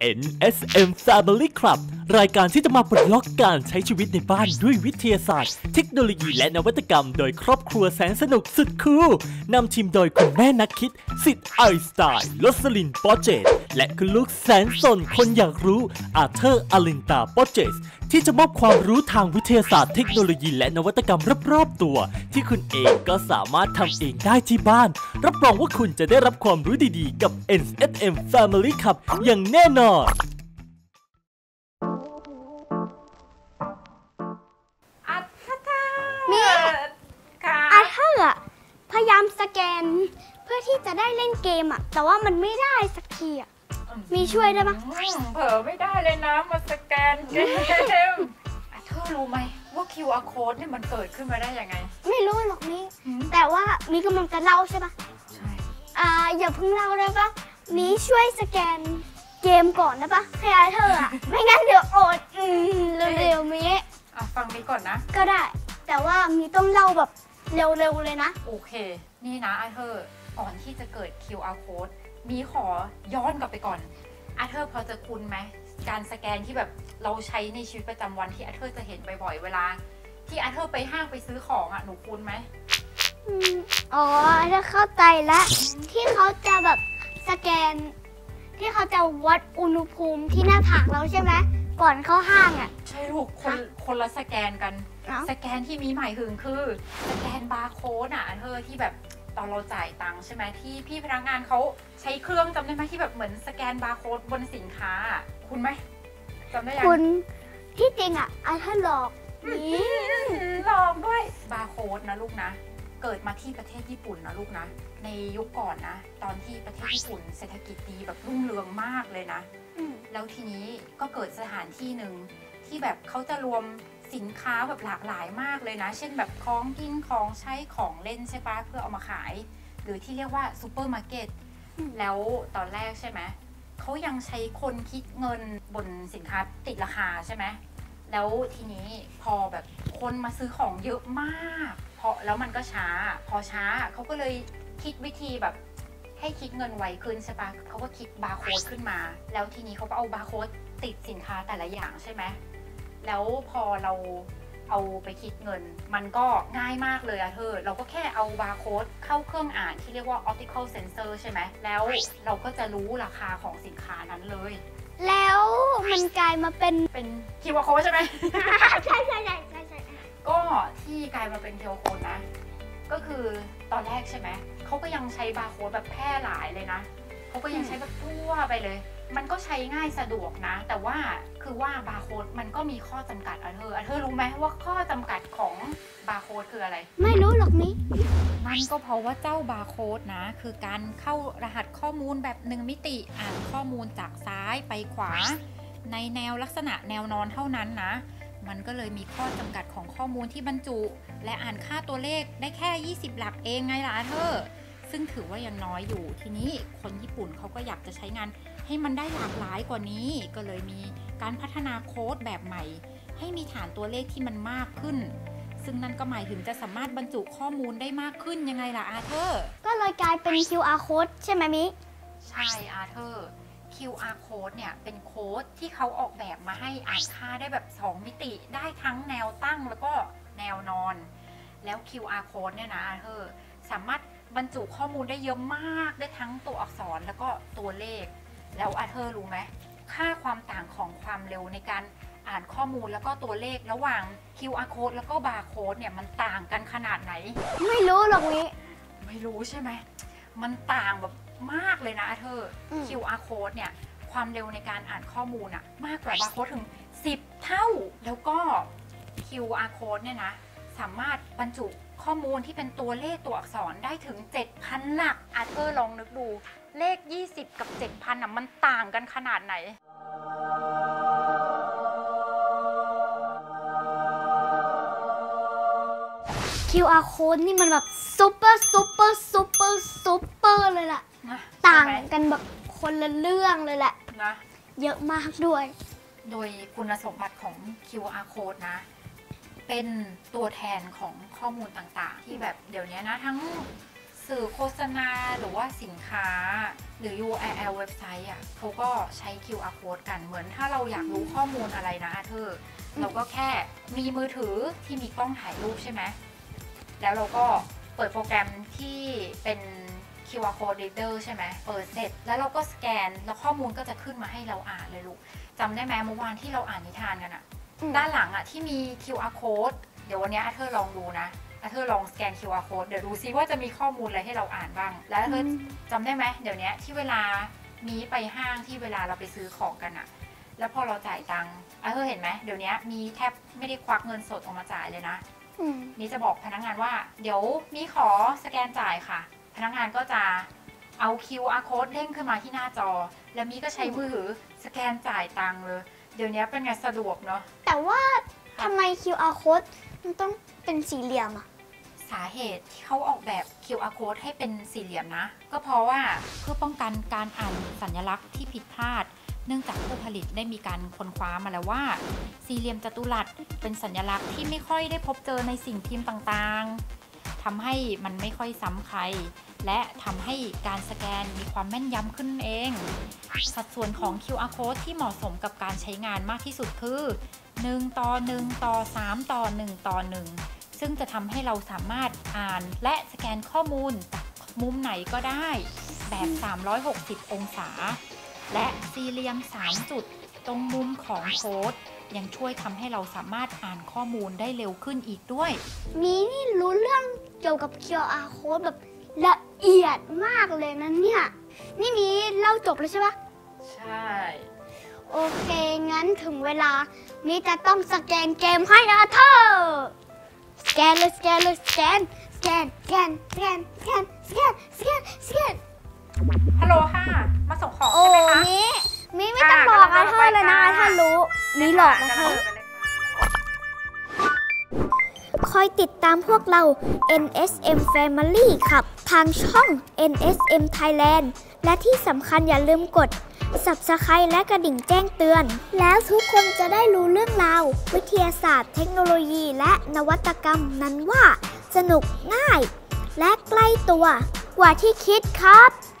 NSM Family Club รายการที่จะมาปลดล็อกการใช้ชีวิตในบ้านด้วยวิทยาศาสตร์เทคโนโลยีและนวัตกรรมโดยครอบครัวแสนสนุกสุดคูลนำทีมโดยคุณแม่นักคิดสิทธิ์ไอน์สไตน์โรสลินปอเจตและคุณลูกแสนสนคนอยากรู้อาเธอร์อลินตาปอเจตที่จะมอบความรู้ทางวิทยาศาสตร์เทคโนโลยีและนวัตกรรมรอบๆตัวที่คุณเองก็สามารถทำเองได้ที่บ้านรับรองว่าคุณจะได้รับความรู้ดีๆกับ NSM Family Club อย่างแน่นอนอาเธอร์อะพยายามสแกนเพื่อที่จะได้เล่นเกมอะแต่ว่ามันไม่ได้สักทีอะมีช่วยได้ปะเผลอไม่ได้เลยนะมาสแกนเกมอาเธอร์รู้ไหมว่า QR code เนี่ยมันเกิดขึ้นมาได้ยังไงไม่รู้หรอกนี่แต่ว่ามีกำลังจะเล่าใช่ปะใช่อย่าเพิ่งเล่าได้ปะมีช่วยสแกนเกมก่อนนะปะให้อาเธอร์อะไม่งั้นเดี๋ยวอดเร็วๆมีฟังนี้ก่อนนะก็ได้แต่ว่ามีต้องเล่าแบบเร็วๆเลยนะโอเคนี่นะอาเธอร์ก่อนที่จะเกิด QR code มีขอย้อนกลับไปก่อนอาเธอร์พอจะคุ้นไหมการสแกนที่แบบเราใช้ในชีวิตประจำวันที่อาเธอร์จะเห็นบ่อยๆเวลาที่อาเธอร์ไปห้างไปซื้อของอ่ะหนูคุ้นไหมอ๋อถ้าเข้าใจแล้วที่เขาจะแบบสแกนที่เขาจะวัดอุณหภูมิที่หน้าผากเราใช่ไหมก่อนเข้าห้างอ่ะใช่ลูกคนละสแกนกันสแกนที่มีหมายถึงคือสแกนบาร์โค้ดอ่ะอาเธอร์ที่แบบตอนเราจ่ายตังค์ใช่ไหมที่พี่พนักงานเขาใช้เครื่องจำได้ไหมที่แบบเหมือนสแกนบาร์โค้ดบนสินค้าคุณไหมจำได้ยังคุณที่จริงอ่ะอาเธอร์หลอกหลอกด้วยบาร์โค้ดนะลูกนะเกิดมาที่ประเทศญี่ปุ่นนะลูกนะในยุคก่อนนะตอนที่ประเทศญี่ปุ่นเศรษฐกิจดีแบบรุ่งเรืองมากเลยนะแล้วทีนี้ก็เกิดสถานที่หนึ่งที่แบบเขาจะรวมสินค้าแบบหลากหลายมากเลยนะเช่นแบบของกินของใช้ของเล่นใช่ปะเพื่อเอามาขายหรือที่เรียกว่าซูเปอร์มาร์เก็ตแล้วตอนแรกใช่ไหมเขายังใช้คนคิดเงินบนสินค้าติดราคาใช่ไหมแล้วทีนี้พอแบบคนมาซื้อของเยอะมากแล้วมันก็ช้าพอช้าเขาก็เลยคิดวิธีแบบให้คิดเงินไวขึ้นใช่ปะเขาก็คิดบาร์โค้ดขึ้นมาแล้วทีนี้เขาก็เอาบาร์โค้ดติดสินค้าแต่ละอย่างใช่ไหมแล้วพอเราเอาไปคิดเงินมันก็ง่ายมากเลยอะเธอเราก็แค่เอาบาร์โค้ดเข้าเครื่องอ่านที่เรียกว่า optical sensor ใช่ไหมแล้วเราก็จะรู้ราคาของสินค้านั้นเลยแล้วมันกลายมาเป็น QR code ใช่ไหมใช่ก็ที่กลายมาเป็น QR code นะก็คือตอนแรกใช่ไหมเขาก็ยังใช้บาร์โค้ดแบบแพร่หลายเลยนะเขาก็ยังใช้แบบทั่วไปเลยมันก็ใช้ง่ายสะดวกนะแต่ว่าคือว่าบาร์โค้ดมันก็มีข้อจำกัดอาเธอรู้ไหมว่าข้อจำกัดของบาร์โค้ดคืออะไรไม่รู้หรอกนี่มันก็เพราะว่าเจ้าบาร์โค้ดนะคือการเข้ารหัสข้อมูลแบบ1มิติอ่านข้อมูลจากซ้ายไปขวาในแนวลักษณะแนวนอนเท่านั้นนะมันก็เลยมีข้อจำกัดของข้อมูลที่บรรจุและอ่านค่าตัวเลขได้แค่20หลักเองไงล่ะอาเธอซึ่งถือว่ายังน้อยอยู่ทีนี้คนญี่ปุ่นเขาก็อยากจะใช้งานให้มันได้หลากหลายกว่านี้ก็เลยมีการพัฒนาโค้ดแบบใหม่ให้มีฐานตัวเลขที่มันมากขึ้นซึ่งนั่นก็หมายถึงจะสามารถบรรจุข้อมูลได้มากขึ้นยังไงล่ะอาเธอร์ก็เลยกลายเป็น QR code ใช่ไหมมิใช่อาเธอร์ QR code เนี่ยเป็นโค้ดที่เขาออกแบบมาให้อ่านค่าได้แบบ2มิติได้ทั้งแนวตั้งแล้วก็แนวนอนแล้ว QR code เนี่ยนะอาเธอร์สามารถบรรจุข้อมูลได้เยอะมากได้ทั้งตัวอักษรแล้วก็ตัวเลขแล้วอาเธอร์รู้ไหมค่าความต่างของความเร็วในการอ่านข้อมูลแล้วก็ตัวเลขระหว่าง QR code แล้วก็ barcode เนี่ยมันต่างกันขนาดไหนไม่รู้หรอกนี่ไม่รู้ใช่ไหมมันต่างแบบมากเลยนะอาเธอร์ QR code เนี่ยความเร็วในการอ่านข้อมูลอะมากกว่า barcode ถึง10เท่าแล้วก็ QR code เนี่ยนะสามารถบรรจุข้อมูลที่เป็นตัวเลขตัวอักษรได้ถึง 7,000 หลักอาเธอร์ลองนึกดูเลข20กับ 7,000 อ่ะมันต่างกันขนาดไหน QR code นี่มันแบบซุปเปอร์เลยล่ะต่างกันแบบคนละเรื่องเลยแหละนะเยอะมากด้วยโดยคุณสมบัติของ QR code นะเป็นตัวแทนของข้อมูลต่างๆที่แบบเดี๋ยวนี้นะทั้งสื่อโฆษณาหรือว่าสินค้าหรือ URL เว็บไซต์อ่ะเขาก็ใช้ QR code กันเหมือนถ้าเราอยากรู้ข้อมูลอะไรนะอาเธอร์เราก็แค่มีมือถือที่มีกล้องถ่ายรูปใช่ไหมแล้วเราก็เปิดโปรแกรมที่เป็น QR code reader ใช่ไหมเปิดเสร็จแล้วเราก็สแกนแล้วข้อมูลก็จะขึ้นมาให้เราอ่านเลยลูกจำได้ไหมเมื่อวานที่เราอ่านนิทานกันอะด้านหลังอะที่มี QR code เดี๋ยววันนี้อาเธอร์ลองดูนะอาเธอร์ลองสแกน QR code เดี๋ยวดูซิว่าจะมีข้อมูลอะไรให้เราอ่านบ้างแล้วอาเธอร์จำได้ไหมเดี๋ยวนี้ที่เวลามีไปห้างที่เวลาเราไปซื้อของกันอะแล้วพอเราจ่ายตังค์อาเธอร์เห็นไหมเดี๋ยวนี้มีแทบไม่ได้ควักเงินสดออกมาจ่ายเลยนะนี่จะบอกพนักงานว่าเดี๋ยวมีขอสแกนจ่ายค่ะพนักงานก็จะเอา QR code เด้งขึ้นมาที่หน้าจอแล้วมีก็ใช้มือถือสแกนจ่ายตังค์เลยเดี๋ยวนี้เป็นไงสะดวกเนาะแต่ว่าทำไม QR code มันต้องเป็นสี่เหลี่ยมอะสาเหตุที่เขาออกแบบ QR code ให้เป็นสี่เหลี่ยมนะก็เพราะว่าเพื่อป้องกันการอ่านสัญลักษณ์ที่ผิดพลาดเนื่องจากผู้ผลิตได้มีการค้นคว้ามาแล้วว่าสี่เหลี่ยมจัตุรัสเป็นสัญลักษณ์ที่ไม่ค่อยได้พบเจอในสิ่งพิมพ์ต่างๆทำให้มันไม่ค่อยซ้ำใครและทำให้การสแกนมีความแม่นยำขึ้นเองสัดส่วนของ QR code ที่เหมาะสมกับการใช้งานมากที่สุดคือ1:1:3:1:1ซึ่งจะทำให้เราสามารถอ่านและสแกนข้อมูลจากมุมไหนก็ได้แบบ360องศาและสี่เหลี่ยม3จุดตรงมุมของโค้ดยังช่วยทำให้เราสามารถอ่านข้อมูลได้เร็วขึ้นอีกด้วยมีนี่รู้เรื่องเกี่ยวกับ QR code แบบละเอียดมากเลยนะเนี่ยนี่มีเล่าจบแล้วใช่ปะใช่โอเคงั้นถึงเวลามีจะต้องสแกนเกมให้อาเธอร์สแกนเลยสแกนเลยสแกนสแกนสแกนสแกนสแกนสแกนสแกนสแกนฮัลโหลค่ะมาส่งของใช่ไหมคะมีไม่ต้องบอกอาเธอร์เลยนะอาเธอร์รู้มีหลอกอาเธอร์คอยติดตามพวกเรา NSM Family ครับทางช่อง NSM Thailand และที่สำคัญอย่าลืมกด Subscribe และกระดิ่งแจ้งเตือนแล้วทุกคนจะได้รู้เรื่องราววิทยาศาสตร์เทคโนโลยีและนวัตกรรมนั้นว่าสนุกง่ายและใกล้ตัวกว่าที่คิดครับ